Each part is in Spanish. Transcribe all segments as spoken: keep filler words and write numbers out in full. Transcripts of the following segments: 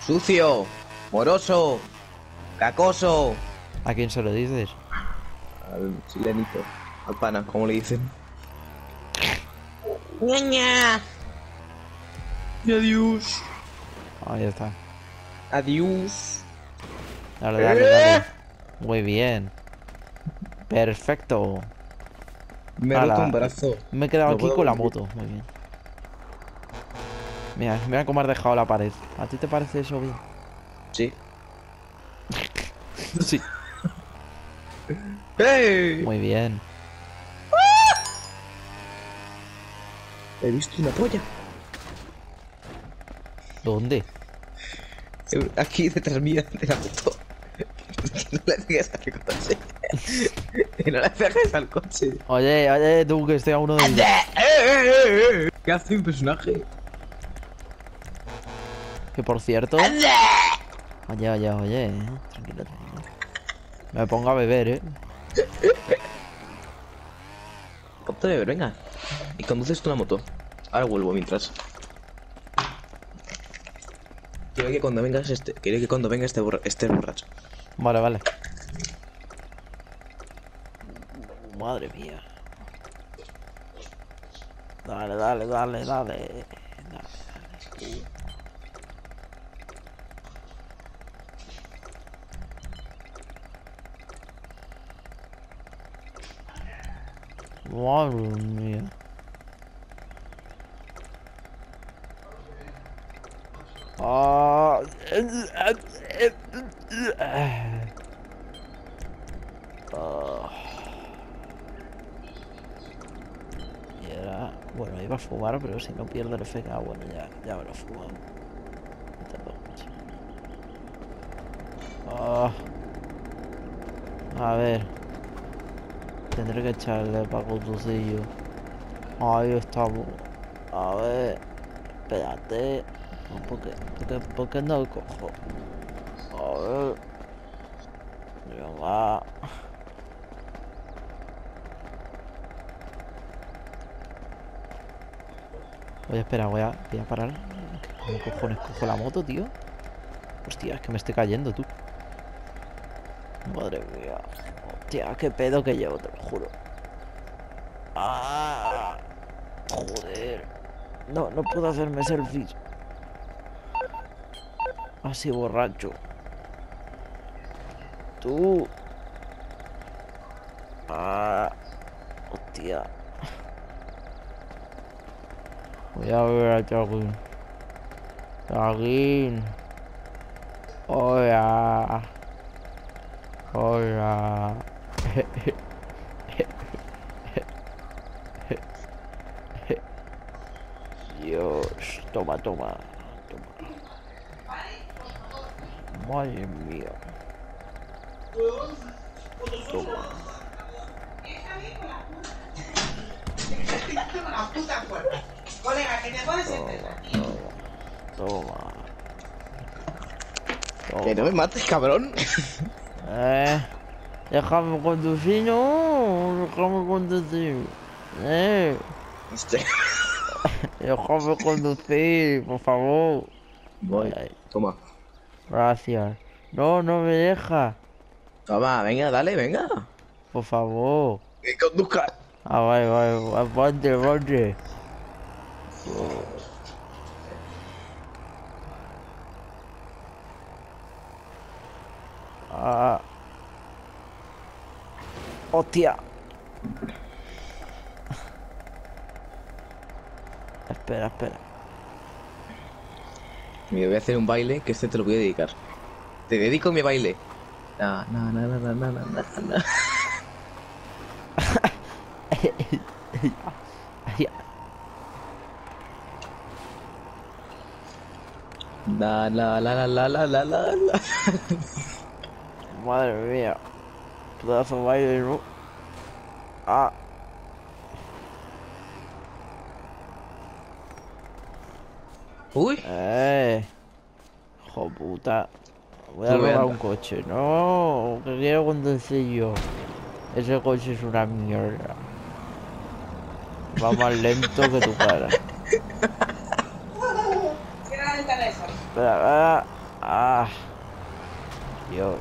Sucio, moroso, cacoso. ¿A quién se lo dices? Al chilenito, al pana, como le dicen. Ñaña. Y adiós. Ahí está. Adiós. Dale, dale, dale. Muy bien. Perfecto. Me he Ala, roto un brazo. Me he quedado No aquí puedo con la conducir. moto. Muy bien. Mira, mira cómo has dejado la pared. ¿A ti te parece eso bien? Sí. Sí. ¡Hey! Muy bien. He visto una polla. ¿Dónde? Aquí detrás mía de la moto. No le pegues al coche. Que no le pegues al coche. Oye, oye, tú que estoy a uno de vida. ¿Qué hace un personaje? Que por cierto. Oye, oye, oye. eh, Tranquilo, tranquilo. Me pongo a beber, eh. Ponte a beber, venga. Y conduces tú la moto. Ahora vuelvo mientras. Quiero que cuando vengas este. Quiero que cuando venga este, borra este borracho. Vale, vale. Madre mía. Dale, dale, dale, dale. Dale, dale. Madre mía. Ah. Ah. Y era... Bueno, iba a fumar, pero si no pierdo el efecto... Ah, bueno, ya, ya me lo he fumado. Me tarda mucho. Ah. A ver. Tendré que echarle para conducillo. Ahí estamos. A ver. Espérate. No, ¿por qué? ¿Por qué, por qué no lo cojo? A ver. Venga. Oye, espera, voy a, voy a parar. ¿Cómo cojones cojo la moto, tío? Hostia, es que me estoy cayendo, tú. Madre mía. Hostia, qué pedo que llevo, te lo juro. Ah, joder. No, no puedo hacerme selfies. Así borracho. Tú. Ah, hostia. Voy a ver a Chagrin. Chagrin. Hola. Hola. Dios. Toma, toma. Toma. Madre mía. Toma. Toma. Toma. Que no me mates, cabrón. Eh. Déjame conducir, no. Déjame conducir. Eh. Hostia. Déjame conducir, por favor. Voy. Ay, ay. Toma. Gracias. No, no me deja. Toma, venga, dale, venga. Por favor. Que conduzca. Ah, vale, vale, vale. Ponte, ponte. Ah. Hostia. Espera, espera. Me voy a hacer un baile que este te lo voy a dedicar. Te dedico mi baile. Na, na, na, na, na, na, na, na. La la la la la la la la la. Madre mía. Pedazo de baile, ¿no? Ah. Uy. Eh. Hijo puta. Voy a Sube, robar anda. un coche. No, que quiero conducir yo. Ese coche es una mierda. Va más lento que tu cara. Cierra el teléfono. Espera, espera. Ah, Dios.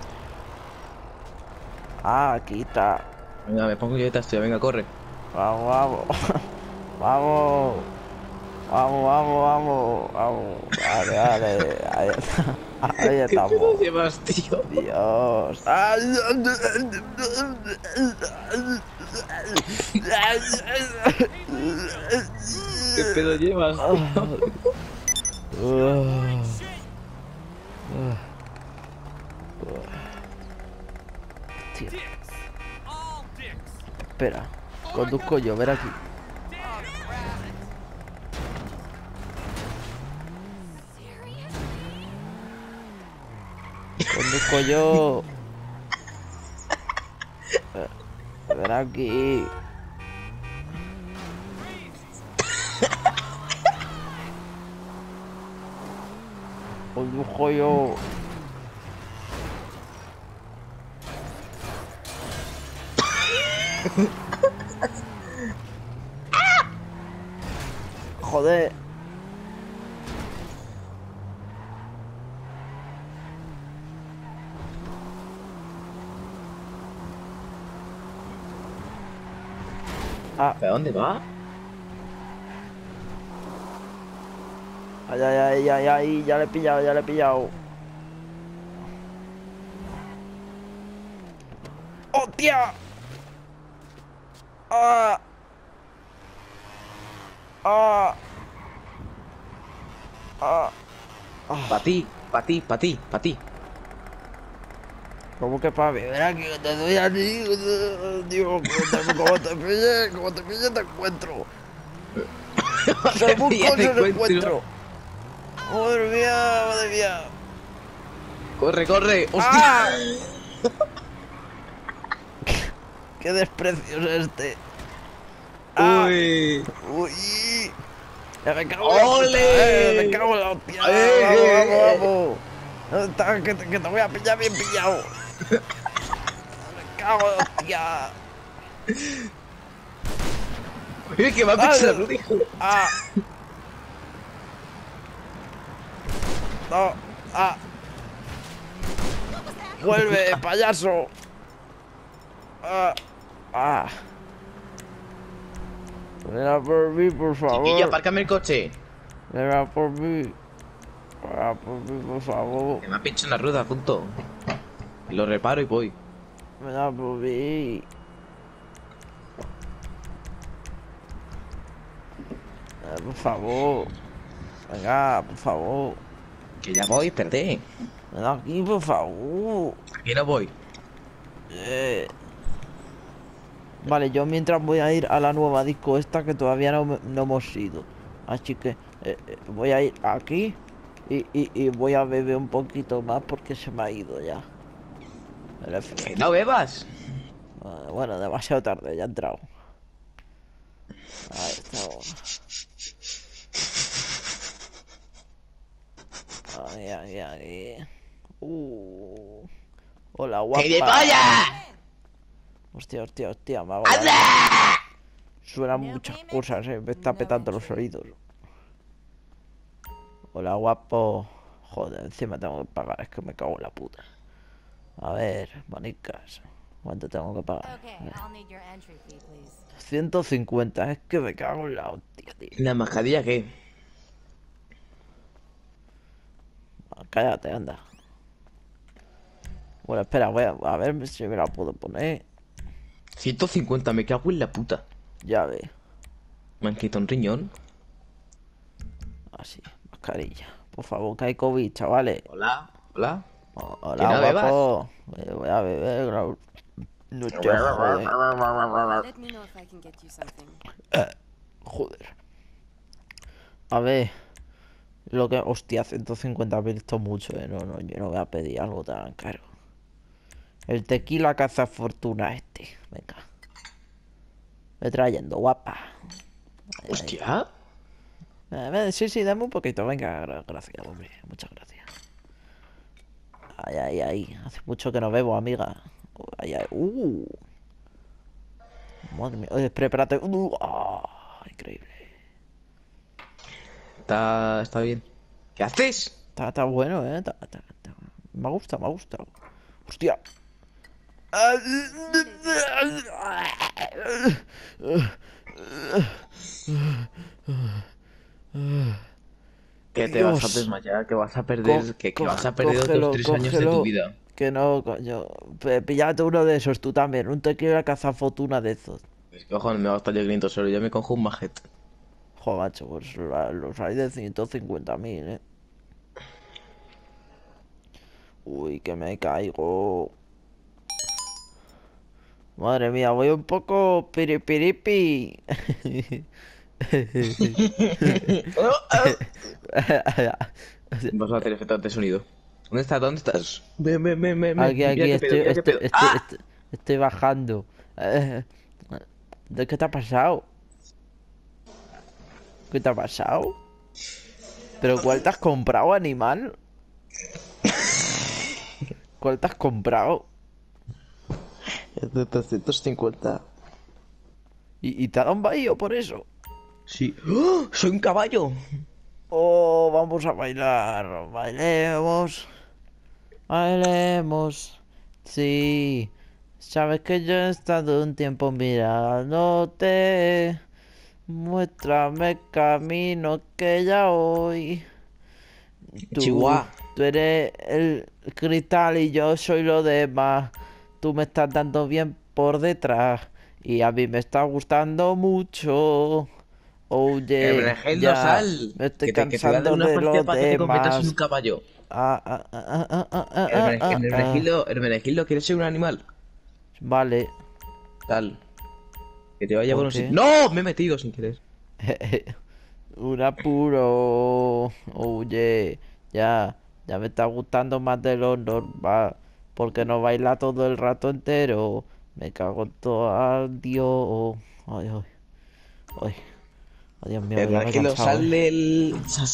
Ah, aquí está. Venga, me pongo yo detrás tuya, venga, corre. Vamos, vamos. Vamos. Vamos, vamos, vamos. Vamos. Vale, vale. Ahí está. Ahí ¿Qué pedo estamos. llevas, tío? Dios. ¿Qué pedo llevas, tío? Tío. Espera. Conduzco yo, ver aquí. Conduzco yo. Ven aquí. Conduzco yo. Joder. Ah, ¿Para dónde va? ay, ay, ay, ay, ay, ya le he pillado, ya le he pillado. ¡Hostia! ¡Ah! ¡Ah! ¡Ah! Pa' ti, pa' ti, pa' ti, pa' ti. ¿Cómo que para beber aquí? Que te doy a ti. Dios, como te pille, como te pille te encuentro. Te busco y Te se lo encuentro. encuentro. Madre mía, madre mía. Corre, corre. ¡Hostia! ¡Ah! ¡Qué desprecio es este! ¡Ah! Uy. ¡Uy! ¡Ya me cago en la puta, ¡Ole! eh! ¡Me cago en la hostia! ¡Eh! ¡Vamos, vamos, vamos! ¿Dónde estás? Que te, que te voy a pillar bien pillado. ¡Me cago en la hostia! Oye, que va a Ah, pisar, no. hijo. ¡Ah! ¡No! ¡Ah! ¡Vuelve, payaso! ¡Ah! ¡Ah! Venga por mí, por favor. Chiquilla, apárcame el coche. Venga por mí. Venga por mí, por favor. Que me ha pinchado una rueda, punto. Lo reparo y voy. Venga por mí. Venga, por favor. Venga, por favor. Que ya voy, perdé. Ven aquí, por favor. Aquí no voy. Eh. Vale, yo mientras voy a ir a la nueva disco esta que todavía no, me- no hemos ido. Así que eh, eh, voy a ir aquí y, y, y voy a beber un poquito más porque se me ha ido ya. El F. Que no bebas. Ah, bueno, demasiado tarde, ya he entrado. Ahí estamos. Ay, ay, ay. Uh. Hola, guapa. ¡Gilipollas! Hostia, hostia, hostia, me hago la- ¡Anda! Suenan muchas cosas, eh. Me está petando los oídos. Hola, guapo. Joder, encima tengo que pagar, es que me cago en la puta. A ver, manicas. ¿Cuánto tengo que pagar? Okay, I'll need your entry fee, please. ciento cincuenta, es que me cago en la hostia, tío. ¿La mascarilla qué? Ah, cállate, anda. Bueno, espera, voy a, a ver si me la puedo poner. ciento cincuenta, me cago en la puta. Ya ve. Me han quitado un riñón. Así, mascarilla. Por favor, que hay COVID, chavales. Hola, hola. Oh, Que hola, no bebas. guapo. Eh, voy a beber. No, no te joder. Let me know if I can get you something. Joder. A ver. Lo que. Hostia, ciento cincuenta mil esto es mucho, eh. No, no, yo no voy a pedir algo tan caro. El tequila caza fortuna este. Venga. Ve trayendo, guapa. Hostia. Eh, ven, sí, sí, dame un poquito. Venga, gra- gracias, hombre. Muchas gracias. Ay, ay, ay. Hace mucho que no bebo, amiga. Ay, ay. Uh. Madre mía. Oye, prepárate. Uh, ah, increíble. Está, está bien. ¿Qué haces? Está, está bueno, eh. Está- está- está- Me ha gustado, me ha gustado. Hostia. Que te vas a Dios. desmayar, que vas a Co- perder, que, que vas coge- a perder otros cógelo, tres años de tu cógelo. vida. Que no, coño. P- Píllate uno de esos tú también. Un tequila cazafortuna de esos. Es que cojones, me va a gastar yo quinientos euros, yo me cojo un majete. Joder, macho, pues la- los hay de ciento cincuenta mil, eh. Uy, que me caigo. Madre mía, voy un poco piripiripi. Vas a hacer efectos de sonido. ¿Dónde estás? ¿Dónde estás? Ven, ven, ven, ven, ven. Aquí, Mira aquí, qué estoy, pedo, mira qué estoy, pedo. estoy, ¡Ah! estoy, estoy bajando. Eh, ¿De qué te ha pasado? ¿Qué te ha pasado? ¿Pero cuál te has comprado, animal? ¿Cuál te has comprado? Es de trescientos cincuenta. ¿Y, y te ha dado un bahío por eso? Sí. ¡Oh! ¡Soy un caballo! Oh, vamos a bailar. Bailemos. Bailemos. Sí. Sabes que yo he estado un tiempo mirándote. Muéstrame camino que ya voy. Tú, Chihuahua. tú eres el cristal y yo soy lo demás. Tú me estás dando bien por detrás. Y a mí me está gustando mucho. Oye, Hermenegildo, ya sal. me estoy Que te, que te voy a dar cansando una de pastilla los para que te conviertas en un demás. caballo. Ah, ah, ah, ah, ah, ah, ah, ah, Hermene- ah, ah. Hermenegildo, Hermenegildo, ¿quieres ser un animal? Vale. Tal. Que te vaya ¿Por por un qué? sitio. ¡No! Me he metido sin querer. Un apuro. Oye, ya, ya me está gustando más de lo normal. Porque no baila todo el rato entero. Me cago en todo. Adiós. Ay, ay, ay. Ay, Dios mío, que ya me he Hermenegildo, cansado, sal eh. del...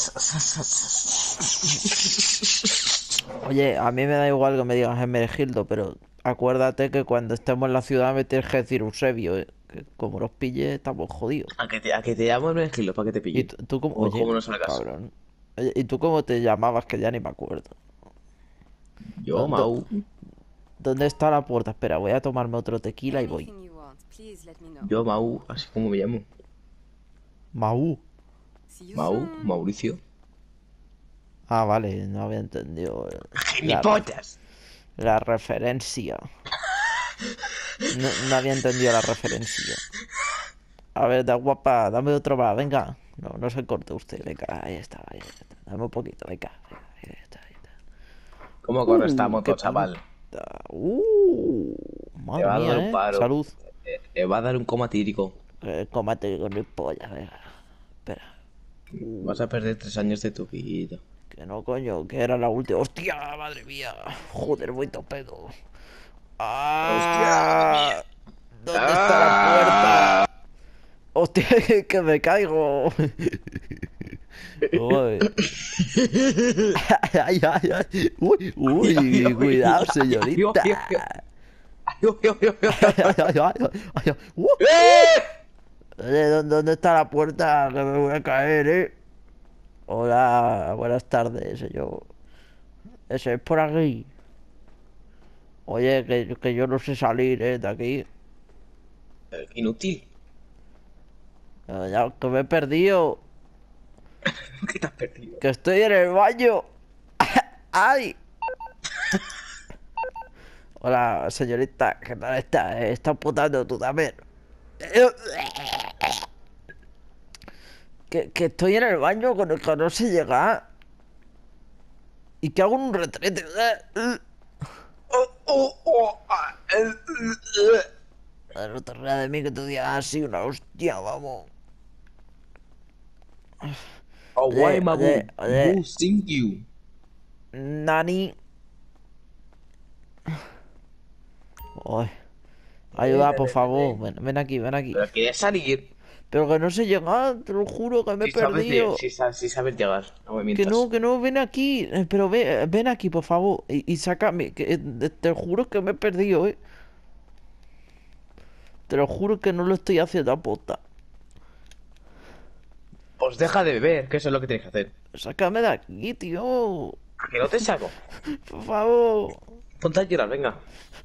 Oye, a mí me da igual que me digas Hermenegildo, pero acuérdate que cuando estemos en la ciudad me tienes que decir Eusebio, eh. Que como los pille, estamos jodidos. A que te, a que te llamo Hermenegildo para que te ¿Y pille. tú, tú cómo? O Oye, cómo no salgas. cabrón. Oye, ¿y tú cómo te llamabas? Que ya ni me acuerdo. Yo, ¿Dó- Mau. ¿Dónde está la puerta? Espera, voy a tomarme otro tequila y voy. Anything you want, please let me know. Yo, Mau, así como me llamo. Mau. See you Mau, soon. Mauricio. Ah, vale, no había entendido eh, la, ¡Gilipollas! la referencia. No, no había entendido la referencia. A ver, da guapa, dame otro más, venga. No, no se corte usted, venga, ahí está, ahí está. Dame un poquito, venga, venga, ahí está, ahí está. ¿Cómo corre Uh, esta qué moto, chaval? pinta. Uh, Te va madre a dar mía, un eh. paro. Salud. Te, te va a dar un coma tírico. Eh, cómate con mi polla, venga. Espera. Vas a perder tres años de tu vida. Que no, coño, que era la última. ¡Hostia, madre mía! Joder, voy topedo. ¡Ah! ¿Dónde está la puerta? ¡Hostia, que, que me caigo! Uy. Ay, ay, ay. Uy, uy, cuidado, señorita. Ay, ay, ay, ay, ay. Ay, ay, ay, ay, ay. Uh. Oye, ¿dónde, dónde está la puerta? Que me voy a caer, eh. Hola, buenas tardes, señor. Ese es por aquí. Oye, que, que yo no sé salir, eh, de aquí. Inútil. Eh, Ya, que me he perdido. ¿Qué te has perdido? Que estoy en el baño. ¡Ay! Hola, señorita, ¿qué tal está? Eh, ¿Estás putando tú también? Que, que estoy en el baño con el que no se llega. ¿Y que hago en un retrete? Oh, oh, oh, ah, eh, eh, eh. No te rías de mí que te digas así una hostia, vamos. Oh, Oye, why, Mabu? oye, oye. Who sing you? Nani. Ay. Ayuda, por favor. Ven, ven aquí, ven aquí. Pero quieres salir. Pero que no sé llegar, te lo juro que me he Si sabes, perdido. lle- si, sa- si sabes llegar. No me Que mientas. no, que no, ven aquí. Eh, Pero ve- ven aquí, por favor. Y, y sácame. Que, eh, te lo juro que me he perdido, eh. Te lo juro que no lo estoy haciendo a posta. Pues deja de beber, que eso es lo que tienes que hacer. Sácame de aquí, tío. ¿A que no te saco? Por favor. Ponte a llorar, venga.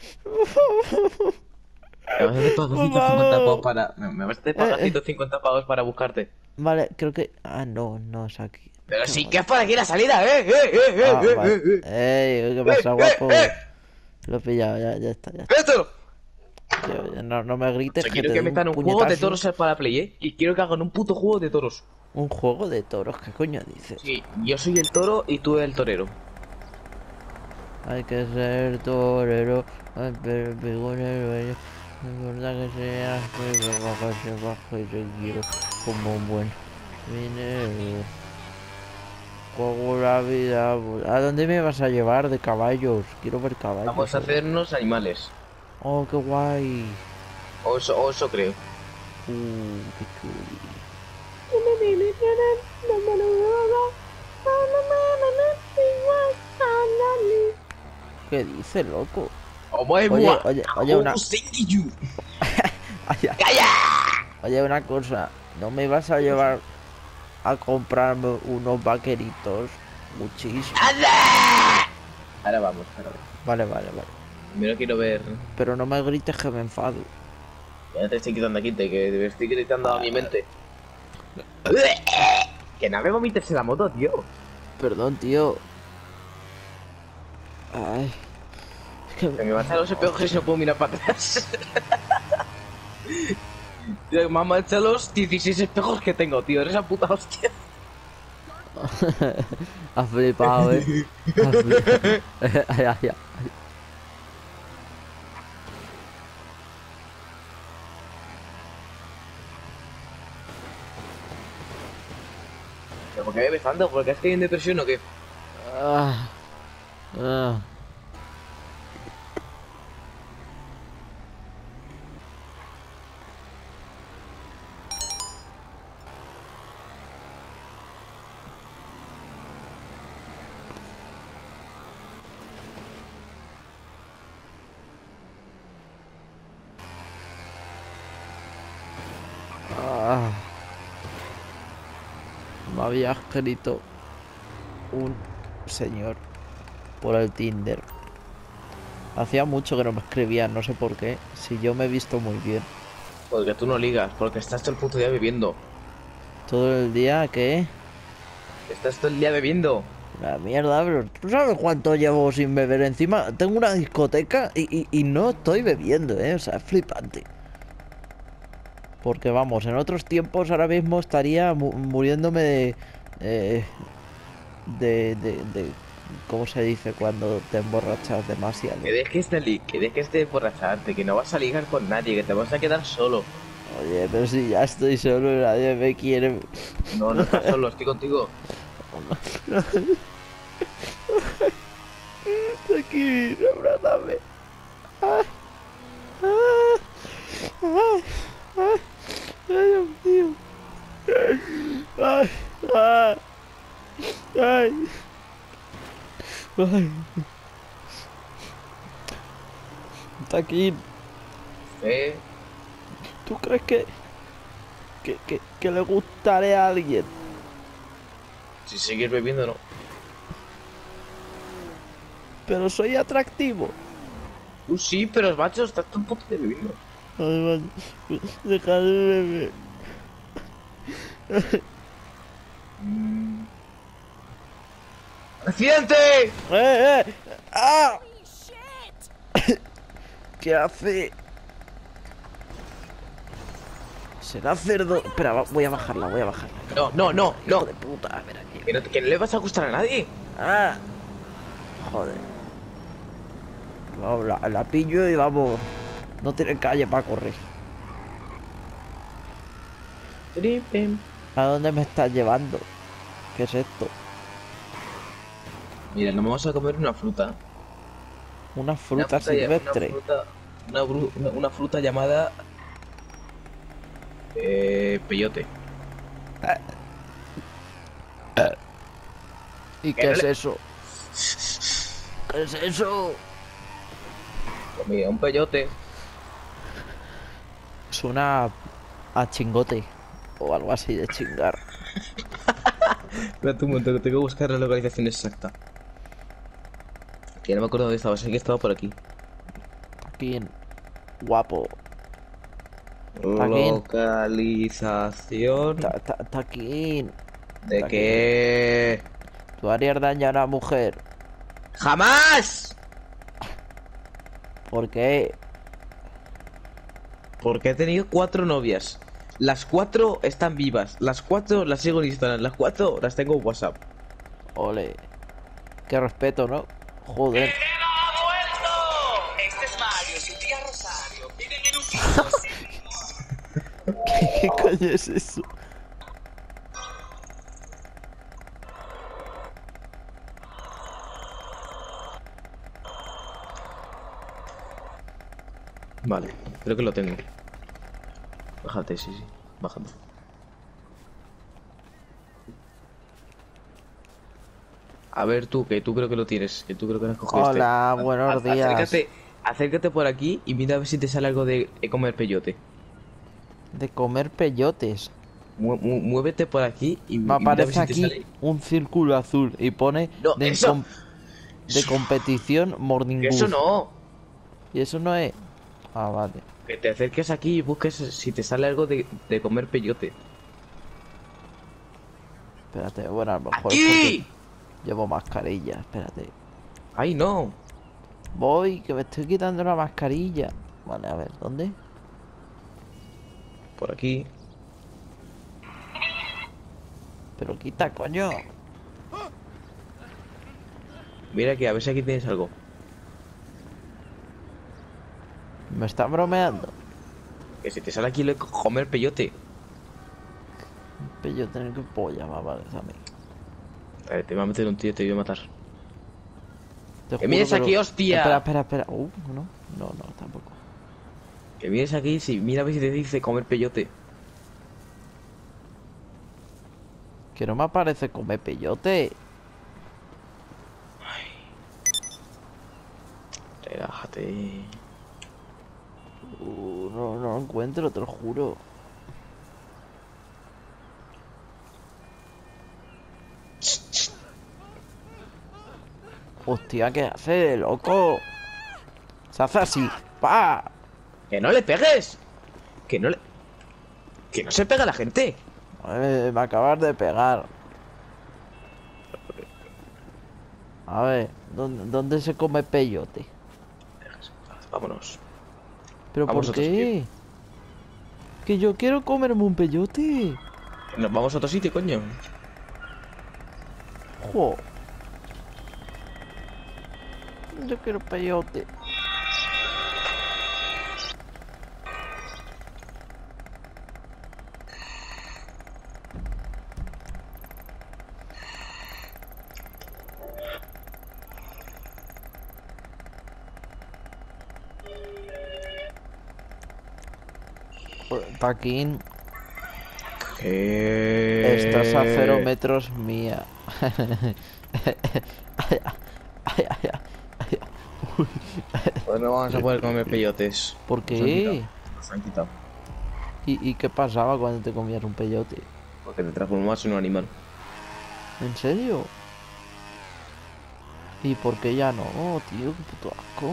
Me vas a hacer pagar Por ciento cincuenta pavos favor. para... Me me vas a hacer pagar Eh, eh. ciento cincuenta pavos para buscarte. Vale, creo que... Ah, no, no es aquí. Pero Qué sí mal. que es por aquí la salida, eh, eh, eh, eh, Ah, eh, vale. eh, Ey, ¿qué eh, pasa, eh, guapo? eh, Lo he pillado, ya, ya está, ya está. ¡Esto! Tío, ya no, no me grites O sea, que quiero te que doy un metan un juego de puñetazo. toros para Play, eh. Y quiero que hagan un puto juego de toros. Un juego de toros, ¿qué coño dices? Sí, yo soy el toro y tú el torero. Hay que ser torero, hay que pegar el baile. No importa que seas que baja, se baja y te quiero como un buen minero. Juego la vida. ¿A dónde me vas a llevar de caballos? Quiero ver caballos. Vamos a hacernos animales. Oh, qué guay. O eso, o eso creo. Uh, qué chulo. ¿Qué dice, loco? Oh my Oye, God. oye, oye, una... Oh, thank you. Oye, ¡Calla! oye, una cosa. ¿No me vas a llevar a comprarme unos vaqueritos? Muchísimo. ¡Anda! Ahora vamos, ahora vamos. Vale, vale, vale. Primero quiero ver... Pero no me grites que me enfado. Ya te estoy quitando aquí, te, que te estoy gritando a mi mente. Que no me vomites en la moto, tío. Perdón, tío. Ay. Es que... Que me vas a los espejos y no puedo mirar para atrás. Tío, me han manchado los dieciséis espejos que tengo, tío. Eres la puta hostia. Has flipado, eh. Has flipado. Ay, ay, ay. ¿Pero por qué me ves tanto? ¿Porque estoy en depresión o qué? Ah. Ah. Ah. Me había escrito un señor por el Tinder. Hacía mucho que no me escribían, no sé por qué. Si yo me he visto muy bien. Porque tú no ligas, porque estás todo el puto día bebiendo. Todo el día que... Estás todo el día bebiendo. La mierda, pero ¿tú sabes cuánto llevo sin beber? Encima tengo una discoteca y, y, y no estoy bebiendo, ¿eh? O sea, es flipante. Porque vamos, en otros tiempos ahora mismo estaría mu muriéndome de, eh, de, de, de... ¿Cómo se dice cuando te emborrachas demasiado? Que dejes de li que dejes de emborracharte, que no vas a ligar con nadie, que te vas a quedar solo. Oye, pero si ya estoy solo y nadie me quiere... No, no estás solo, estoy contigo. Aquí, abrázame. Ay, ay, ay, ay, ay, Dios mío. Ay, ay, ay, ay. Taquín, Eh, ¿tú crees que, que, que, que le gustaré a alguien? si sigues bebiendo, no. Pero soy atractivo. Tú sí, pero macho, estás todo el puto día bebiendo. Además, deja de beber. Mm. ¡Accidente! ¡Eh, eh! ¡Ah! ¿Qué hace? ¿Será cerdo? Espera, va- voy a bajarla, voy a bajarla. No, no, no, Hijo no. de puta, a ver aquí. Que no, que no le vas a gustar a nadie. ¡Ah! Joder. Vamos, la, la pillo y vamos. No tiene calle para correr. ¿A dónde me estás llevando? ¿Qué es esto? Mira, nos vamos a comer una fruta. Una Una fruta fruta ya- silvestre. Una fruta, una, bru- una- una fruta llamada... Eh, peyote. ¿Y ¿Qué qué no es le- eso? ¿Qué es eso? Pues mira, un peyote. Suena a chingote o algo así de chingar. Espérate un momento, que tengo que buscar la localización exacta. Que no me acuerdo dónde estaba, sé que estaba por aquí. Taquín. Guapo. Taquín. Localización. Ta- ta- Taquín. ¿De Taquín. qué? Tú harías daño a una mujer. ¡Jamás! ¿Por qué? Porque he tenido cuatro novias. Las cuatro están vivas. Las cuatro las sigo en Instagram. Las cuatro las tengo en WhatsApp. Ole. Qué respeto, ¿no? Joder. Este es Mario, su tía Rosario. Viven en un piso así. ¿Qué, qué coño es eso? Vale, creo que lo tengo. Bájate, sí, sí. Bájate. A ver tú, que tú creo que lo tienes. Que tú creo que lo has cogido. Hola, este. buenos A- días. Acércate, acércate por aquí y mira a ver si te sale algo de comer peyote. De comer peyotes. Mu- mu- muévete por aquí y, Me y mira a ver aparece si te aquí sale. un círculo azul y pone No, de, eso- com- de competición Morning Que eso Boost. no. Y eso no es. Ah, vale. Que te acerques aquí y busques si te sale algo de, de comer peyote. Espérate, bueno, a lo mejor es ¡Aquí! porque llevo mascarilla. Espérate. ¡Ay, no! Voy, que me estoy quitando la mascarilla. Vale, a ver, ¿dónde? Por aquí. Pero quita, coño. Mira aquí, a ver si aquí tienes algo. Me están bromeando. Que si te sale aquí lo de comer peyote. Peyote en el que polla, va, vale, dame. Vale, te voy a meter un tío, te voy a matar. Te ¡Que juro mires lo- aquí, hostia! Espera, espera, espera. Uh, no, no, no, tampoco. Que mires aquí, si mira a ver si te dice comer peyote. Que no me aparece comer peyote. Relájate. Uh, no, no lo encuentro, te lo juro. Hostia, ¿qué hace, loco? Se hace así. ¡Pa! ¡Que no le pegues! ¡Que no le... ¡Que no se pega a la gente! Eh, me acabas de pegar. A ver, ¿dónde, dónde se come peyote? Vámonos. ¿Pero Vamos por a otro qué? Que yo quiero comerme un peyote. Nos vamos a otro sitio, coño. Jo. Yo quiero peyote. Taquín, ¿Qué? estás a cero metros mía. Pues no vamos a poder comer peyotes. ¿Por Nos han qué? quitado. Nos han quitado. ¿Y, ¿Y qué pasaba cuando te comías un peyote? Porque te transformas en un animal. ¿En serio? ¿Y por qué ya no, tío? Qué puto asco.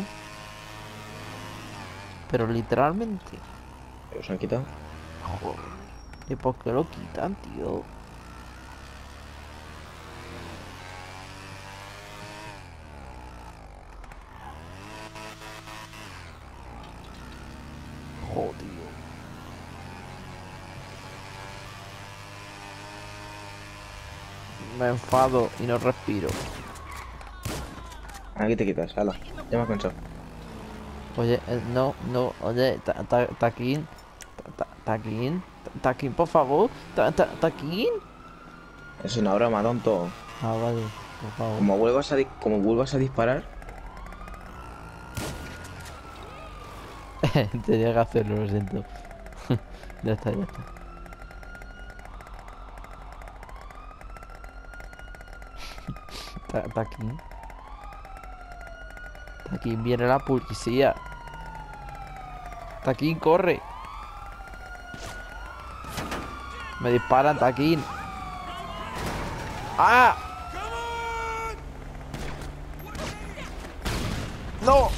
Pero literalmente. Pero se han quitado. Joder. ¿Y por qué lo quitan, tío? Joder, tío. Me enfado y no respiro. Aquí te quitas, ala. Ya me has cansado. Oye, eh, no, no, oye, ta- ta- Taquín, ta- ta- Taquín, ta- Taquín, por favor, ta- ta- Taquín. Es una broma, tonto. Ah, vale, por favor. Como vuelvas a, di- como vuelvas a disparar, Tenía que hacerlo, lo siento. Ya está, ya está. Ta- Taquín. Taquín, viene la policía. Taquín, corre. Me disparan, Taquín. ¡Ah! ¡No!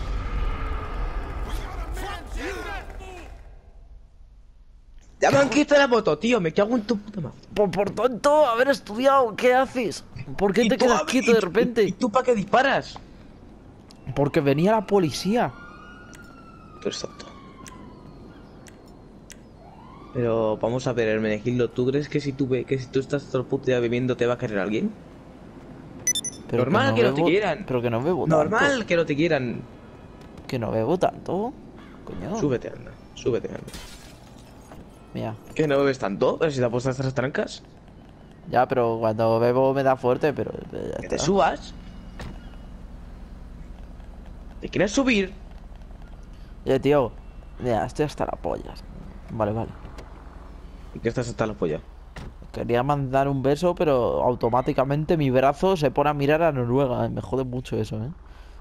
Ya me han quitado la moto, tío. Me cago en tu puta madre. Por, por tonto haber estudiado, ¿qué haces? ¿Por qué ¿Y te tú, quedas a- quieto y- de ¿Y repente? tú para qué disparas? Porque venía la policía. Tú eres tonto. Pero vamos a ver, Hermenegildo, ¿tú crees que si tú, ve, que si tú estás todo el puto día bebiendo te va a querer alguien? Pero Normal que no te bebo- quieran. Pero que no bebo tanto. Normal que no te quieran. Que no bebo tanto. Coño. Súbete, anda. Súbete, anda. Mira. ¿Que no bebes tanto? ¿Pero si te has puesto estas trancas? Ya, pero cuando bebo me da fuerte, pero pero ya Que te está. subas. ¿Te quieres subir? Oye, tío. Mira, estoy hasta las pollas. Vale, vale. ¿Y qué estás hasta la polla? Quería mandar un beso, pero automáticamente mi brazo se pone a mirar a Noruega. Me jode mucho eso, ¿eh?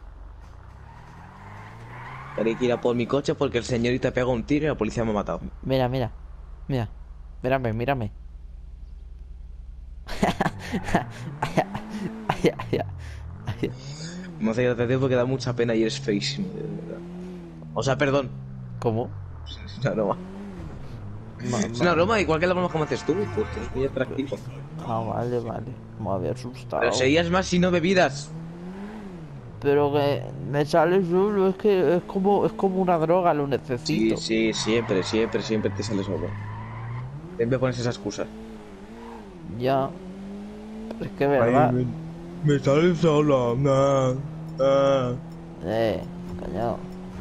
Haré que ir a por mi coche porque el señorita pega un tiro y la policía me ha matado. Mira, mira. Mira. Mírame, mírame. Me hace gracia porque da mucha pena y eres feísimo, de verdad. O sea, perdón. ¿Cómo? Es una broma. Ma- Es una ma- broma, igual que la broma como haces tú, porque es muy atractivo. Ah, vale, vale. Me había asustado. Pero serías más si no bebidas. Pero que me sale solo, es que es como, es como una droga, lo Sí, necesito. sí, siempre, siempre, siempre te sale solo. Siempre pones esa excusa. Ya. Es que es verdad. me, me sale solo. No, no. Eh, cañado.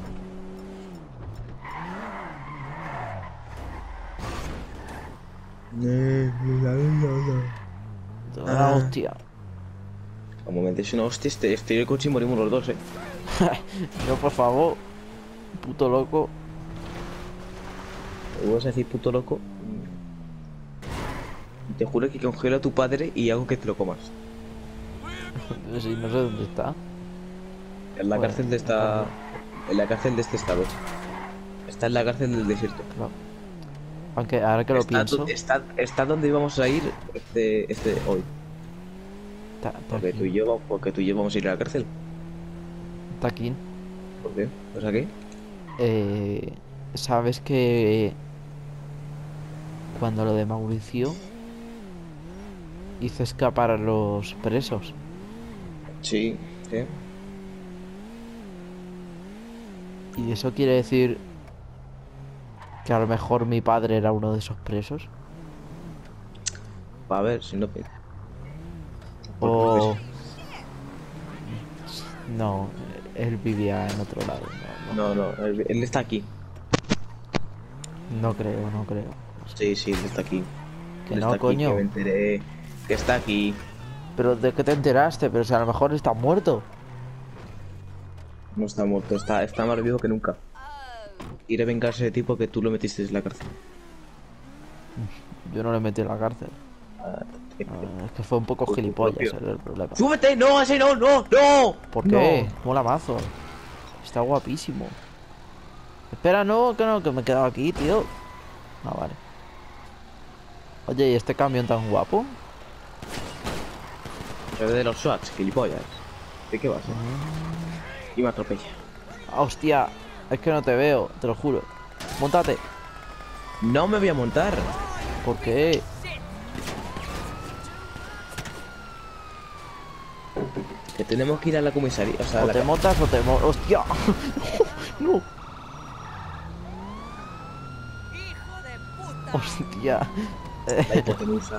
Me sale solo. Una Ah. hostia. Como me des una hostia, este, estoy en el coche y morimos los dos, eh. No, por favor. Puto loco. ¿Me vas a decir puto loco? Te juro que congelo a tu padre y hago que te lo comas. Sí, no sé dónde está. En la Bueno, cárcel de esta. En la cárcel de este estado. Está en la cárcel del desierto. Claro. Aunque ahora que lo está, pienso. do- está, está donde íbamos a ir este, este hoy. Está, está Porque aquí. tú, y yo, porque tú y yo vamos a ir a la cárcel. Está aquí. ¿Por qué? O sea, ¿qué? Eh, Sabes que cuando lo de Mauricio hizo escapar a los presos. Sí, ¿qué? Y eso quiere decir que a lo mejor mi padre era uno de esos presos. Va a ver, si no. O no, él vivía en otro lado. No, No, no, él, él está aquí. no, no creo, no creo. Sí, sí, él está aquí. Que Él no, está aquí, coño. que me enteré. Que está aquí. Pero ¿de qué te enteraste? Pero si a lo mejor está muerto. No está muerto, está, está más vivo que nunca. Quiere vengarse de ti porque tú lo metiste en la cárcel. Yo no le metí en la cárcel. Ah, te- Ah, es que fue un poco Por tu gilipollas, propio. ese era el problema. ¡Súbete! ¡No, ese no, no, no! ¿Por No. qué? Mola mazo. Está guapísimo. Espera, no, que no, que me he quedado aquí, tío. Ah, vale. Oye, ¿y este camión tan guapo? Es de los SWATs, gilipollas. ¿De qué vas? eh? Y me atropella. Ah, hostia, es que no te veo, te lo juro. Móntate. No me voy a montar. ¿Por qué? Que tenemos que ir a la comisaría. O sea, a O la te ca- montas o te mo... ¡Hostia! ¡No! ¡Hostia! la hipotenusa.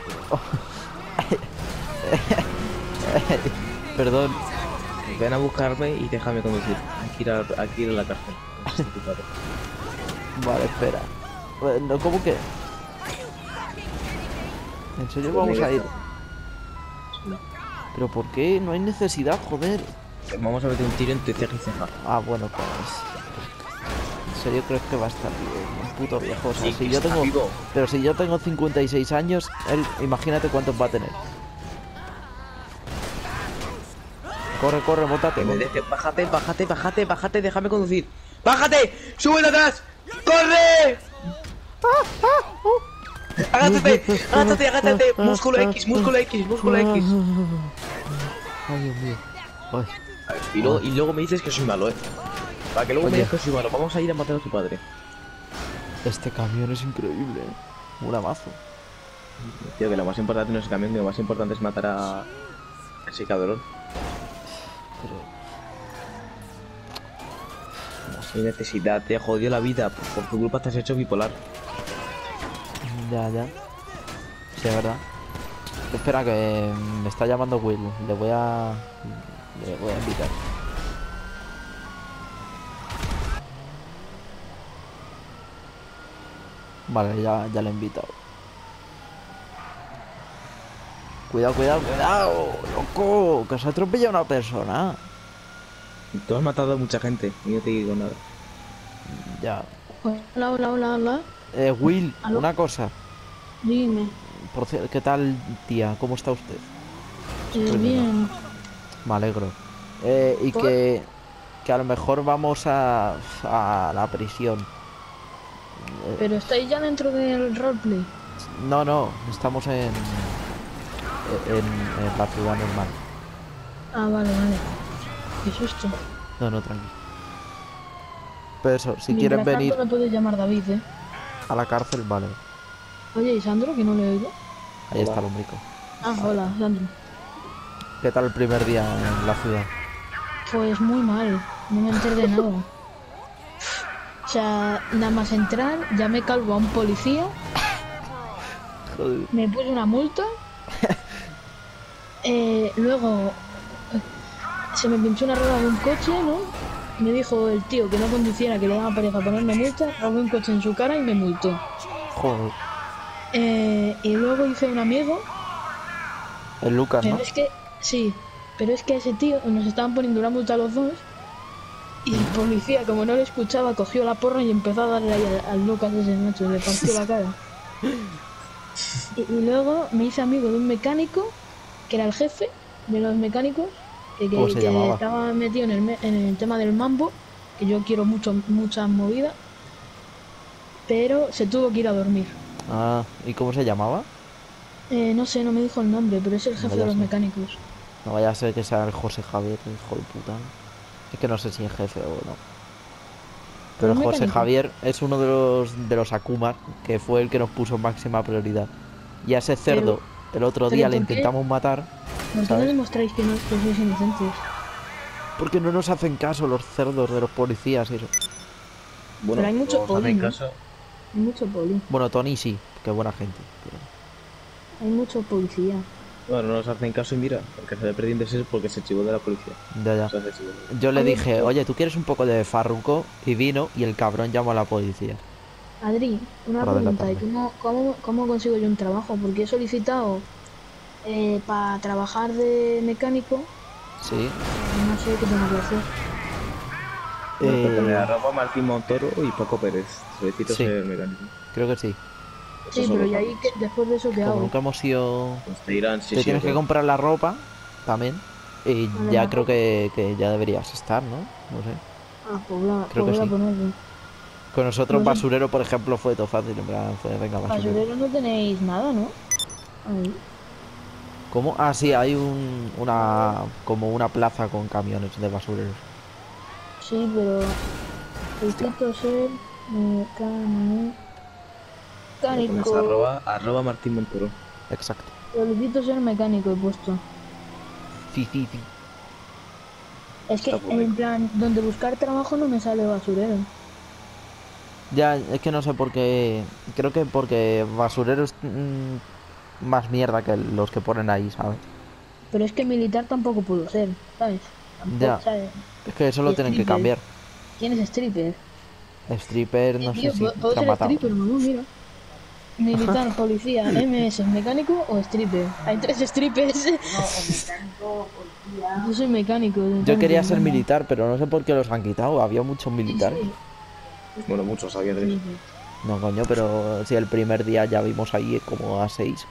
Perdón. Ven a buscarme y déjame conducir. Hay que ir a, hay que ir a la cárcel. Este tu padre. Vale, espera. Bueno, ¿cómo que? ¿En serio Pues vamos me a ir? deja. No. ¿Pero por qué? No hay necesidad, joder. Vamos a meter un tiro en tu ceja y ceja. Ah, bueno, pues... ¿En serio crees que va a estar vivo? Un puto viejo. O sea, Sí, si que yo está tengo... vivo. Pero si yo tengo cincuenta y seis años, él, imagínate cuántos va a tener. Corre, corre, mótate. Que me deje. Bájate, bájate, bájate, bájate, déjame conducir. ¡Bájate! ¡Súbete atrás! ¡Corre! ¡Agáchate! ¡Agáchate, agáchate! ¡Músculo X, músculo X, músculo X! Ay, Dios mío. Ay. Y luego, y luego me dices que soy malo, eh. Para que luego me Oye. digas que soy malo. Vamos a ir a matar a tu padre. Este camión es increíble, ¿eh? Un amazo. Tío, que lo más importante no es el camión, que lo más importante es matar a... a ese cabrón. Pero... Sin necesidad, te jodió la vida. Por tu culpa te has hecho bipolar. Ya, ya. Sí, es verdad. Espera, que me está llamando Will. Le voy a... Le voy a invitar. Vale, ya, ya le he invitado. Cuidado, cuidado, cuidado, loco, que se atropella una persona. Tú has matado a mucha gente y no te digo nada. Ya. Hola, hola, hola, hola. Eh, Will, ¿Aló? una cosa. Dime. Por cier- ¿Qué tal, tía? ¿Cómo está usted? Eh, Pues bien. Me alegro. Eh, y ¿Por? que, que a lo mejor vamos a, a la prisión. Eh, Pero estáis ya dentro del roleplay. no, no, estamos en, en, en la ciudad normal. Ah, vale, vale. Qué susto. No, no, tranquilo. Pero eso, si Mientras quieren tanto venir me puedes llamar David, ¿eh? a la cárcel, vale. Oye, ¿y Sandro? Que no le oigo. Ahí está el hombrico. Ah, hola, Sandro. ¿Qué tal el primer día en la ciudad? Pues muy mal. No me enteré de nada. O sea, nada más entrar, llamé calvo a un policía, Joder. me puse una multa. Eh, luego eh, se me pinchó una rueda de un coche, ¿no? Me dijo el tío que no conduciera, que le daba pereza ponerme multa, robé un coche en su cara y me multó. Joder. Eh, y luego hice un amigo, El Lucas, ¿no? pero es que, sí, pero es que ese tío nos estaban poniendo una multa a los dos y el policía, como no le escuchaba, cogió la porra y empezó a darle ahí al, al Lucas ese macho, le partió la cara. Y, y luego me hice amigo de un mecánico, que era el jefe de los mecánicos, que, que- ¿Cómo se que llamaba? estaba metido en el, me- en el tema del mambo, que yo quiero mucho, muchas movidas, pero se tuvo que ir a dormir. Ah, ¿y cómo se llamaba? Eh, no sé, no me dijo el nombre, pero es el jefe Vaya de los sé. mecánicos. No vaya a ser que sea el José Javier, el hijo de puta. Es que no sé si es jefe o no. Pero ¿Es José mecánico? Javier es uno de los de los Akumas, que fue el que nos puso máxima prioridad. Y a ese cerdo, el otro ¿pero día le por qué? intentamos matar, ¿Por qué no ¿sabes? demostráis que, no, que sois inocentes? porque no nos hacen caso los cerdos de los policías y eso. Bueno, Pero hay mucho os poli, hacen ¿no? caso. Hay mucho poli, Bueno, Tony sí, qué buena gente. pero- hay mucho policía. Bueno, no nos hacen caso y mira, porque se le perdiendo es porque se chivó de la policía. Ya, ya. O sea, se chivó. Yo le Oye, dije, pero- oye, ¿tú quieres un poco de farruco? Y vino y el cabrón llamó a la policía. Adri, una Para pregunta, ¿y delatarme. cómo, cómo, cómo consigo yo un trabajo? Porque he solicitado eh, para trabajar de mecánico, Sí. y no sé qué tengo que hacer. Eh... Eh, arroba Martín Montoro y Paco Pérez. Solicito Sí. ser mecánico. creo que sí. Eso Sí, solo pero ¿y para- ahí qué- después de eso qué Como hago? nunca hemos ido... Pues te dirán sí, Te sí, tienes o que no. comprar la ropa también. Y Vale, ya vale. creo que, que ya deberías estar, ¿no? No sé. Ah, pues la, Creo pues que voy a sí. ponerlo. Con nosotros No sé. basurero, por ejemplo, fue todo fácil. En plan, fue, venga, basurero. Basurero no tenéis nada, ¿no? Ahí. ¿Cómo? Ah, sí, hay un, una... como una plaza con camiones de basureros. Sí, pero solicito ser mecánico. Le pones Mecánico. arroba, arroba Martín Montoro. Exacto. Solicito ser mecánico, he puesto. Sí, sí, sí. Es que Está muy en plan, donde buscar trabajo no me sale basurero. Ya, es que no sé por qué... Creo que porque basurero es mm, más mierda que los que ponen ahí, ¿sabes? Pero es que militar tampoco puedo ser, ¿sabes? Tampoco, Ya. ¿sabes? Es que eso lo Y tienen que stripper. cambiar. ¿Quién es stripper? Stripper, no Eh, sé tío, si ¿puedo- ¿puedo te han ser matado. stripper, mamá? Mira. Militar, policía, M S, mecánico o stripper. Hay tres strippers. Yo soy mecánico. Yo entonces, quería ser no. militar, pero no sé por qué los han quitado. Había muchos militares. Sí, Bueno, muchos, había tres. sí. No, coño, pero si el primer día ya vimos ahí como a seis.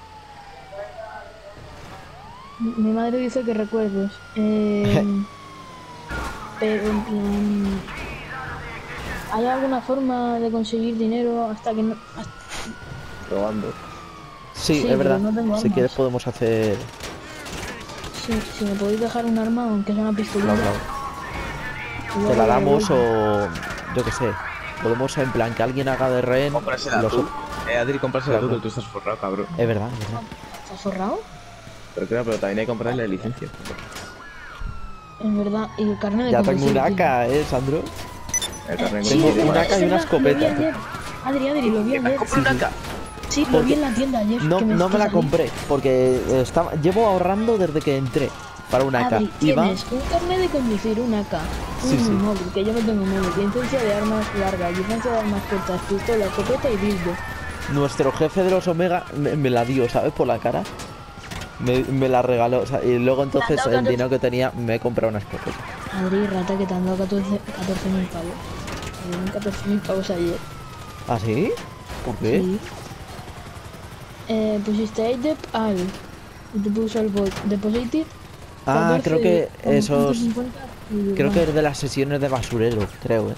Mi mi madre dice que recuerdos. Eh, pero en plan, ¿hay alguna forma de conseguir dinero hasta que no, hasta, Probando. Sí, Sí, es pero verdad. no tengo Si armas. quieres podemos hacer... Sí, si me podéis dejar un arma, aunque sea una pistolita. Claro, claro. igual Te la de damos vuelta. o... Yo qué sé. Podemos en plan que alguien haga de rehén. Cómprasela los tú. otros- Eh, Adri, cómprasela Claro, tú, que claro. tú estás forrado, cabrón. Es verdad, es verdad. ¿Estás forrado? Pero claro, pero también hay que comprarle la licencia. Es verdad. Y el carnet de Ya tengo conducir, un tío. A K, eh, Sandro. El carnet Sí, Tengo es un verdad, A K y es una verdad, escopeta, Lo vi tío. ayer. Adri, Adri, lo vi ayer. compra una K. Sí, lo Porque vi en la tienda ayer. No, que me no me la salí. compré porque estaba, llevo ahorrando desde que entré para una A K. Adri, Y va, tienes un carnet de conducir, un A K, un Sí, sí. móvil, que yo no tengo móvil, licencia de armas largas, licencia de armas cortas, pistola, escopeta y dildo. nuestro jefe de los Omega me, me la dio, ¿sabes? Por la cara. Me, me la regaló. O sea, y luego entonces Rata, el rata. dinero que tenía me he comprado una escopeta. Adri, rata, que te han dado catorce mil pavos. Me dieron catorce mil pavos ayer. ¿Ah, sí? ¿Por qué? Sí. Eh, pusiste AIDEP al. Y te puso el bot Deposited. Ah, creo que catorce, esos... ciento cincuenta y Creo que demás. es de las sesiones de basurero, creo, eh.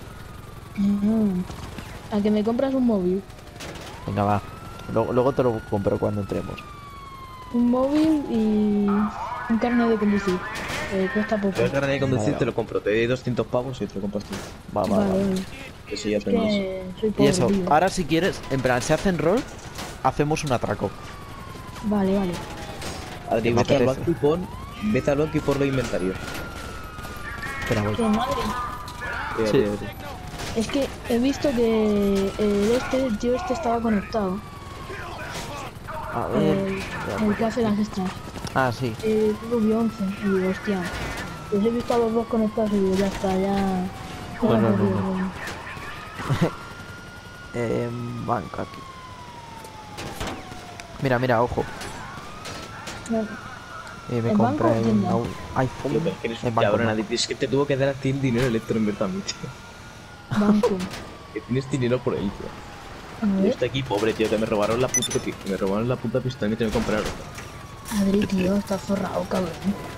Ah. A que me compras un móvil. Venga, va. Luego, luego te lo compro cuando entremos. Un móvil y un carnet de conducir. Que cuesta poco. Yo el carnet de conducir Vale, te lo compro. Te doy doscientos pavos y te lo compras tú. Va, va, Vale, va. vale. Eso ya Es aprendís. que soy Y pobre, eso, tío. ahora si quieres, en plan, se hacen rol, hacemos un atraco. Vale, vale. Adri, Me vete al apetece. banco y pon... Vete al banco y pon los inventarios. Espera, voy. Que madre. Eh, Sí. Adri, Adri. Es que he visto que el este, el tío este estaba conectado. A ver. El, el que hace las extras. Ah, sí. Eh, Rubio once. Y digo, hostia. Pues he visto a los dos conectados y digo, ya está, ya. Bueno, ya no, corrió, no. bueno. Eh, banco aquí. Mira, mira, ojo. No, Eh, me ¿En banco compré o tienda? un iPhone. Tío, pero es que eres En un banco, cabrón, no. Adri. Es que te tuvo que dar a ti el dinero electro en verdad, mi tío. banco. Que tienes dinero por él, tío. A Yo ver, estoy aquí pobre, tío, que me robaron la puta que me robaron la puta pistola y me tengo que comprar otra. Adri, tío, está forrado, cabrón.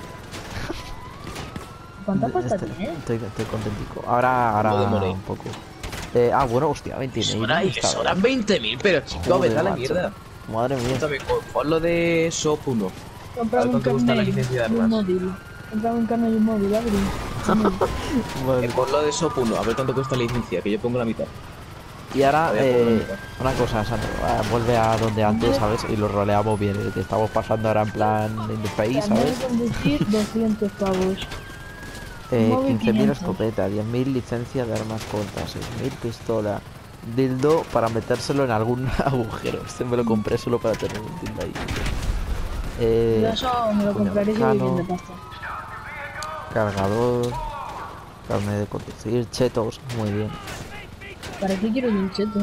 ¿Cuánta pasta Este- tienes? Estoy, estoy contentico. Ahora, ahora Lo de Money. un poco. Eh, ah, bueno, hostia, veinte mil. Sobra, y le sobran veinte mil, pero chico, Joder, vete a la macho. mierda. Madre mía. Escúchame, pon- pon lo de S O P uno. Comprame un ¿cuánto cuesta la carnet licencia de y un armas? móvil. Comprame un carnet y un móvil, Adri. Vale. Eh, pon lo de S O P uno, a ver cuánto cuesta la licencia, que yo pongo la mitad. Y ahora, Todavía pongo la eh, mitad. una cosa, Sandro, ah, vuelve a donde antes, ¿sabes? Y lo roleamos bien, eh, que estamos pasando ahora en plan in the face, Carnet ¿sabes? de conducir, doscientos pavos. Eh, móvil quince mil quinientos. escopeta, diez mil licencia de armas cortas, seis mil pistola, dildo para metérselo en algún agujero. Este me lo compré solo para tener un dildo ahí. Eh, Yo eso me lo coño, compraré si voy Cano, bien de pasta. cargador, carne de conducir, chetos, muy bien. ¿Para qué quiero yo un cheto?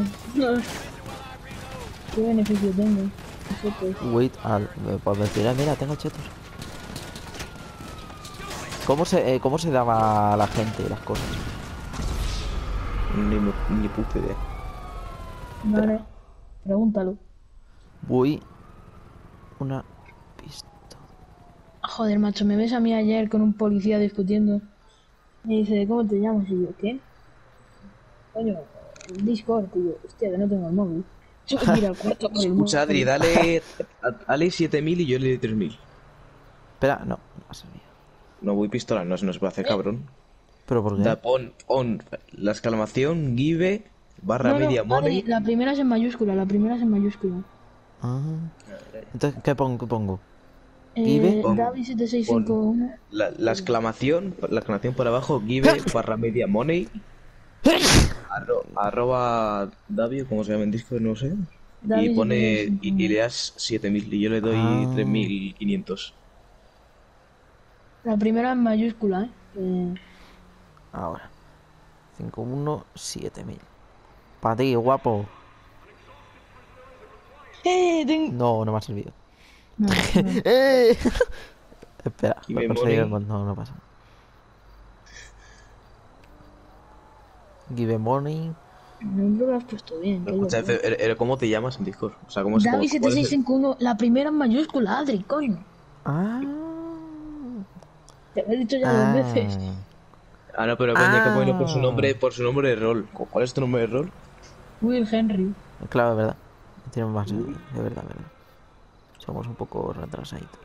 ¿Qué beneficio tengo? Chetos. Wait, al, me puedes decir, ah, mira, tengo chetos. ¿Cómo se, eh, ¿Cómo se daba a la gente las cosas? Ni, mu- ni puta idea. Vale, pregúntalo. Voy una pistola. Joder, macho, me ves a mí ayer con un policía discutiendo. Me dice, ¿cómo te llamas? Y yo, ¿qué? Coño, el Discord, tío. Hostia, que no tengo el móvil. Tengo que ir al cuarto por el móvil. Escucha, Adri, dale, dale siete mil y yo le doy tres mil. Espera, no, no ha servido. No voy pistola, no se nos puede hacer cabrón. ¿Pero por qué? Da, pon, pon la exclamación, give, barra No, no, media Adri, money. la primera es en mayúscula, la primera es en mayúscula. Ah. Entonces, ¿qué pongo? ¿Qué pongo? Eh, Vive. Davi siete seis cinco uno. La, la exclamación, la exclamación por abajo, give, barra media money. Arro, arroba Davio, como se llama en Discord, no sé. Davi Y pone, siete seis cinco y, uno. y le das siete mil y yo le doy Ah. tres mil quinientos. La primera en mayúscula, ¿eh? Eh, Ahora. cinco uno siete mil. Para ti, guapo. ¡Eh! Tengo... No, no me ha servido. No, no. ¡Eh! Espera, Y voy a me conseguir el money. mon- No, no pasa. Give money. El nombre lo has puesto bien. qué Escucha, loco. Efe, er- er- ¿cómo te llamas en Discord? O sea, ¿cómo es? Davi cómo- siete cuál es seis el- cinco uno, la primera en mayúscula, Adri, coño. Ah. Te lo he dicho ya Ah. dos veces. Ah, no, pero coño, hay que ponerlo por su Ah. nombre, por su nombre de rol. ¿Cuál es tu nombre de rol? Will Henry. Claro, es verdad. Tienen más, de verdad, verdad. Somos un poco retrasaditos.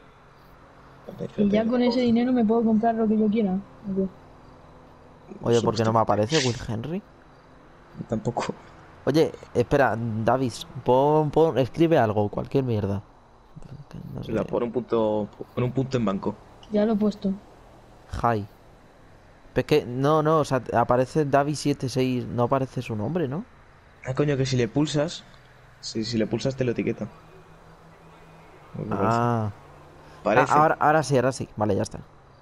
Y ya con ese dinero me puedo comprar lo que yo quiera. ¿O qué? Oye, ¿por qué no me aparece Will Henry? Tampoco. Oye, espera, Davis, pon, pon, escribe algo, cualquier mierda. Que no sé. La, pon un punto. Pon un punto en banco. Ya lo he puesto. Hi. Es que, no, no, o sea, aparece Davis setenta y seis, no aparece su nombre, ¿no? Ah, coño, que si le pulsas. Si, si le pulsas te lo etiqueta. Me parece. Ah. Ah, Parece. ahora, ahora sí, ahora sí. Vale, ya está.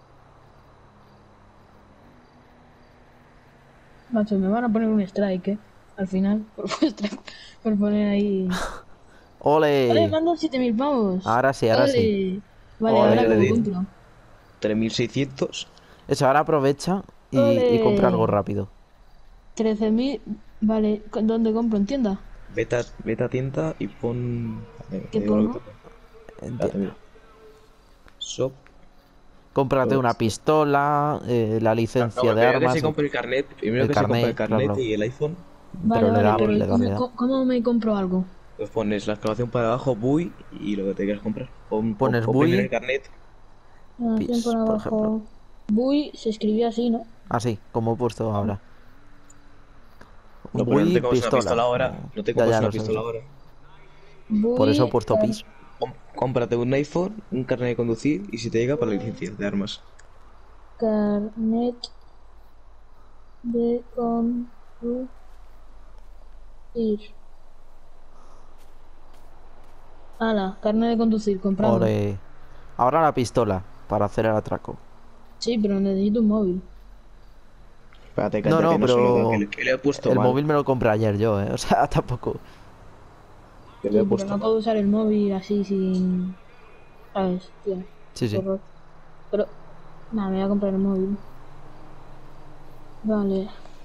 Macho, me van a poner un strike, ¿eh? Al final, por, vuestra- por poner ahí... ¡Ole, ¡Ole! mando siete mil pavos! Ahora sí, ahora ¡Ole! sí. Vale, Ole, ahora le como di. compro. tres mil seiscientos. Eso, ahora aprovecha y, y ¡Ole! compra algo rápido. trece mil... Vale, ¿con- ¿dónde compro? ¿En tienda? Vete a, vete a tienda y pon. eh, ¿Qué te digo lo pongo? que toca. Espérate, Entiendo. mira. Shop. Cómprate una pistola, eh, la No, licencia de primero que armas, se compre el carnet. Primero el que se compre el carnet, carnet claro. y el iPhone. Vale, Pero le vale, da, pero ¿y le da, le cómo, da. cómo- cómo me compro algo? Pues pones la exclamación para abajo, B U I y lo que te quieras comprar. Pon, pon, Pones pon B U I. primero el carnet. Ah, Pis, cien por por abajo. ejemplo. Bui se escribía así, ¿no? Así, como he puesto ahora. No, pero no Bui, te comes una pistola pistola. ahora. como- No te Ya, comes ya una lo sé, lo pistola sé. ahora. Por eso he Bui... puesto car- pis. Com- cómprate un iPhone, un carnet de conducir y si te llega para la licencia de armas. Carnet de conducir. Ala, carnet de conducir, comprado. Ole. Ahora la pistola, para hacer el atraco. Sí, pero necesito un móvil. Espérate, No, calla, no, que no se lo que pero... le, que le he puesto El mal. móvil me lo compré ayer yo, ¿eh? O sea, tampoco... Que Sí, le he pero puesto no mal. puedo usar el móvil así sin... ¿Sabes? Tío, Sí, sí. horror. Pero... Nada, me voy a comprar el móvil. Vale.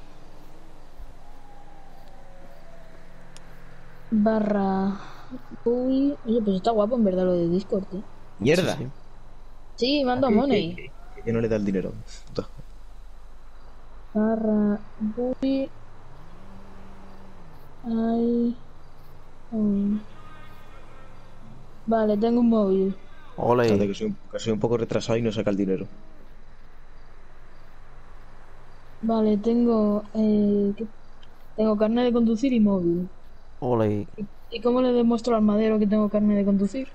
Barra... Uy... Oye, pues está guapo en verdad lo de Discord, ¿eh? ¡Mierda! Sí, sí. Sí, mando a Que- Money. que- que- que no le da el dinero. Puta. Barra... Uy... Ay... um. Vale, tengo un móvil. Espérate, Ole. que soy, un, que soy un poco retrasado y no saca el dinero. Vale, tengo... Eh, ¿qué? Tengo carnet de conducir y móvil. Ole. ¿Y cómo le demuestro al madero que tengo carnet de conducir?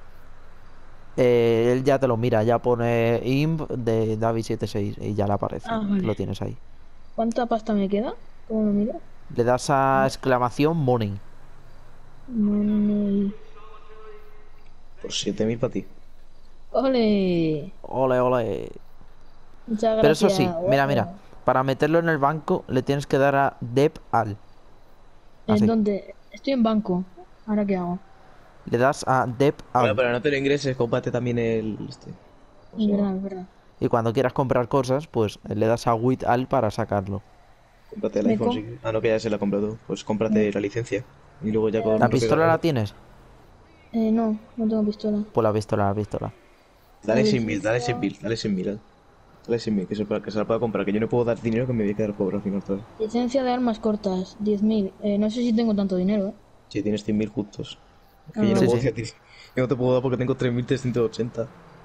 Eh, él ya te lo mira, ya pone imp de David setenta y seis y ya le aparece. Ah, vale. Lo tienes ahí. ¿Cuánta pasta me queda? ¿Cómo lo miro? Le das a exclamación money. Money. Por siete mil para ti. ¡Ole! Ole, ole. Muchas gracias. Pero eso sí, mira, guapo. mira. Para meterlo en el banco le tienes que dar a dep al. ¿En Así. dónde? Estoy en banco. ¿Ahora qué hago? Le das a dep Bueno, al. pero no te lo ingreses, cómprate también el. Este. Es verdad, es verdad. Y cuando quieras comprar cosas, pues le das a with al para sacarlo. Cómprate el Me iPhone com- si quieres. Ah, no, que ya se la ha comprado. Pues cómprate la licencia. Y luego ya con. ¿La lo que pistola la ganes. tienes? Eh, no, no tengo pistola. Pues la pistola, la pistola. Dale La cien mil, dale licencia. cien mil, dale cien mil. Dale cien mil, que se, que se la pueda comprar. Que yo no puedo dar dinero que me voy a quedar pobre al final. ¿Sabes? Licencia de armas cortas, diez mil. Eh, no sé si tengo tanto dinero, ¿eh? Si tienes cien mil justos. Es que Ah, yo, no sí, puedo, sí. decir- yo no te puedo dar porque tengo tres mil trescientos ochenta.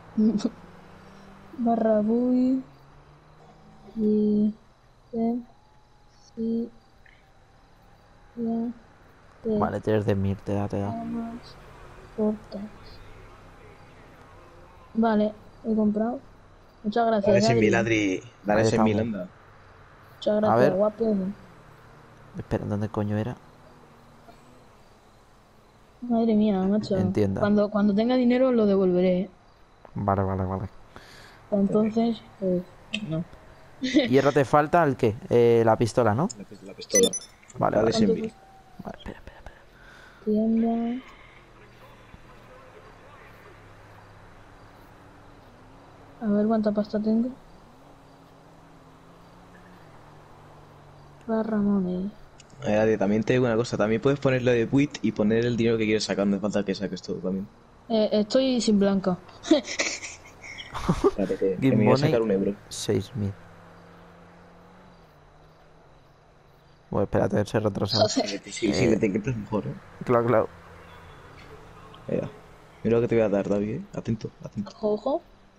Barra bui. Y... eh, sí. Ya. De Vale, tienes de mil, te da, te da. armas cortas. Vale, he comprado. Muchas gracias. Dale cien mil, Adri. Adri. Dale Ahí cien mil, estamos. anda. Muchas A gracias, ver. guapo. Espera, ¿dónde coño era? Madre mía, macho. Entienda. Cuando, cuando tenga dinero lo devolveré. ¿eh? Vale, vale, vale. Entonces, pues, no. ¿Y ahora te falta el qué? Eh, la pistola, ¿no? La, pis- la pistola. Vale, Dale vale. cien ¿Cuánto mil. Vale, espera, espera, espera. Tienda. A ver cuánta pasta tengo. Barra money. A ver, Adri, también te digo una cosa. También puedes ponerlo de quit y poner el dinero que quieres sacar. No hace falta que saques todo también. Eh, estoy sin blanca. Espérate, que, que Give me voy a money. sacar un euro. seis mil. Pues espérate, se retrasado. Joder. Si, si le te quitas mejor, eh. Claro, claro. Mira. Mira lo que te voy a dar, David, eh. Atento, atento. Ojo, ojo.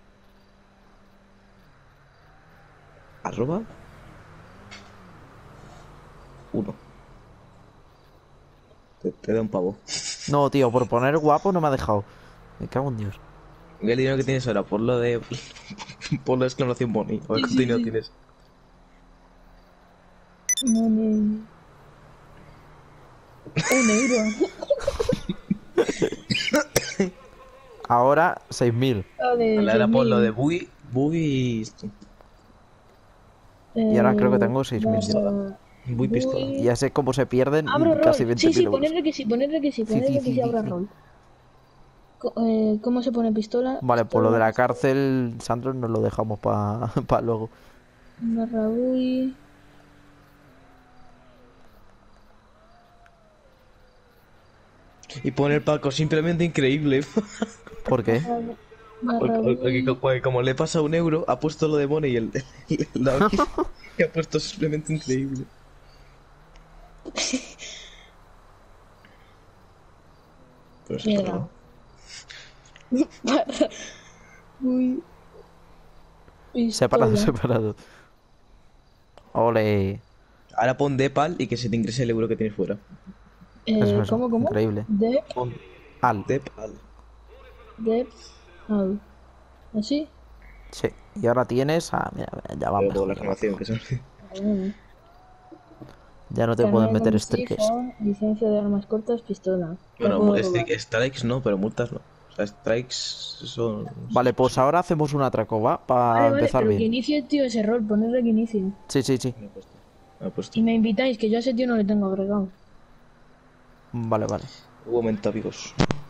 Arroba. Uno. Te, te da un pavo. No, tío, por poner guapo no me ha dejado. Me cago en Dios. Mira el dinero que tienes ahora, por lo de. Por lo de exclamación money. A ver Sí, cuánto sí, dinero sí. tienes. No, no. Un euro. Ahora seis mil. Vale, Vale, ahora por lo de seis mil. Bui. Bui y esto. Y ahora creo que Eh, tengo seis mil ya. barra Bui pistola. Bui. Ya sé cómo se pierden Abro casi rol. veinte Sí, mil sí, euros. ponerle que sí, ponerle que sí, Sí, ponerle sí, que sí, sí, sí, abra sí. rol. Co- eh, ¿Cómo se pone pistola? Vale, por lo de la Pistola, cárcel, Sandro, nos lo dejamos para pa luego. barra Bui. Y pone el Paco simplemente increíble. ¿Por qué? Barra, barra Porque, porque Bui. como- como le pasa un euro, ha puesto lo de money y el, el, el David. Y ha puesto simplemente increíble. Pero es Mierda. raro. Barra Bui. Separado, Pistola. separado. Ole. Ahora pon Depal y que se te ingrese el euro que tienes fuera. Eh, Eso, eso. ¿Cómo, cómo? Increíble. Dep, Pon Al. Depal. dep, al. ¿Así? Sí. Y ahora tienes. Ah, mira, ya va Pero por la mejor. ya va reclamación, mejor. que son. Vale. Ya no te Carnet pueden de meter conducir, strikes. Juan, licencia de armas cortas, pistola. ¿Qué Bueno, puedo strike- robar? strikes no, pero multas no. O sea, strikes son. Vale, pues ahora hacemos un atraco, ¿va? Para Vale, vale, empezar pero que bien. inicie el tío ese rol, ponerle que inicie. Sí, sí, sí. Me he puesto. Me he puesto. Y me invitáis, que yo a ese tío no le tengo agregado. Vale, vale. Un momento, amigos.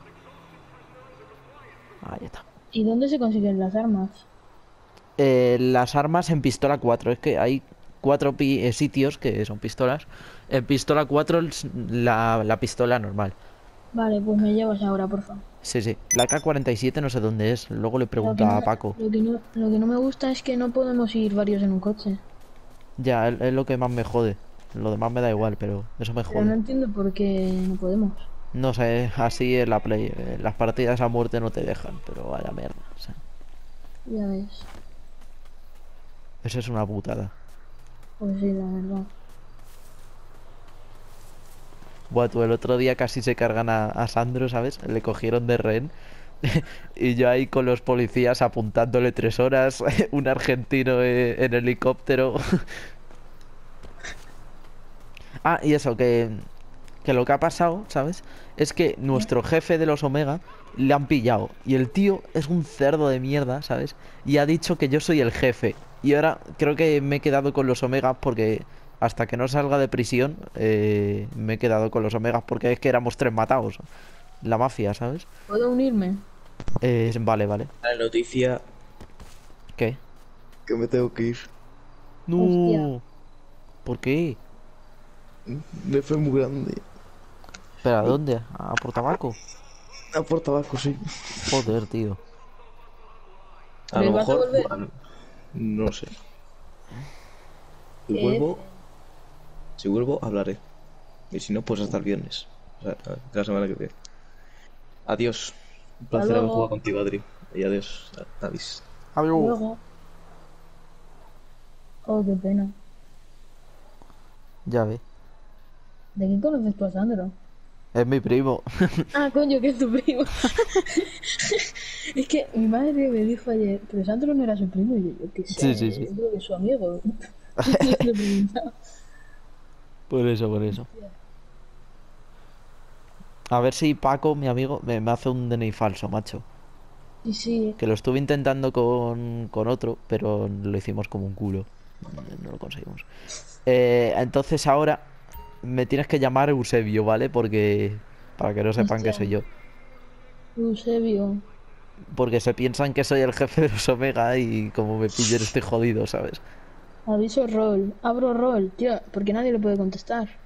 Ahí está. ¿Y dónde se consiguen las armas? Eh, las armas en pistola cuatro. Es que hay cuatro pi- eh, sitios que son pistolas. En pistola cuatro es la, la pistola normal. Vale, pues me llevas ahora, por favor. Sí, sí. La K cuarenta y siete no sé dónde es. Luego le Lo que, pregunto no, a Paco. lo, que no, lo que no me gusta es que no podemos ir varios en un coche. Ya, es, es lo que más me jode. Lo demás me da igual, pero eso me Pero no jode. entiendo por qué no podemos. No sé, así es la play. eh, Las partidas a muerte no te dejan, pero vaya mierda. O sea, Ya ves. eso es una putada. Pues sí, la verdad. Buah, tú el otro día casi se cargan a, a Sandro, ¿sabes? Le cogieron de rehén. Y yo ahí con los policías apuntándole tres horas. Un argentino eh, en helicóptero. Ah, y eso, que, que lo que ha pasado, ¿sabes? Es que nuestro jefe de los Omega le han pillado. Y el tío es un cerdo de mierda, ¿sabes? Y ha dicho que yo soy el jefe. Y ahora creo que me he quedado con los Omegas porque hasta que no salga de prisión eh, me he quedado con los Omegas porque es que éramos tres matados. La mafia, ¿sabes? ¿Puedo unirme? Eh, vale, vale. La noticia ¿Qué? que me tengo que ir. No. Hostia. ¿Por qué? Me fue muy grande. ¿Pero a dónde? ¿A por tabaco? A por tabaco, sí. Joder, tío. A ¿Pero lo vas a mejor. volver? bueno, no sé. Si ¿Qué? vuelvo. Si vuelvo, hablaré. Y si no, pues hasta el viernes. O sea, la semana que viene. Adiós. Un placer haber luego. jugado contigo, Adri. Y adiós. Adiós. Adiós. Luego. Oh, qué pena. Ya ve. ¿De qué conoces tú a Sandro? Es mi primo. Ah, coño, que es tu primo. Es que mi madre me dijo ayer, pero Sandro no era su primo. Y yo, yo qué sé, Sí, sí, sí. yo creo que es su amigo. Le he preguntado. Por eso, por eso. A ver si Paco, mi amigo, me, me hace un D N I falso, macho. Y sí, Que lo estuve intentando con, con otro, pero lo hicimos como un culo. No, no lo conseguimos. Eh, entonces ahora me tienes que llamar Eusebio, ¿vale? Porque... Para que no sepan que Hostia. soy yo. Eusebio. Porque se piensan que soy el jefe de los Omega y como me pillen estoy jodido, ¿sabes? Aviso rol. Abro rol. Tío, porque nadie le puede contestar.